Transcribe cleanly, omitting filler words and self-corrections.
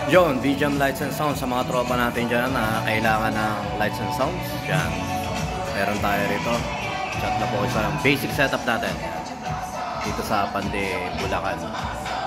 Yun, beejam lights and sounds sa mga tropa natin dyan na kailangan ng lights and sounds. Yan. Meron tayo rito. Chat na po isa ng basic setup natin. Dito sa Pande, Bulacan.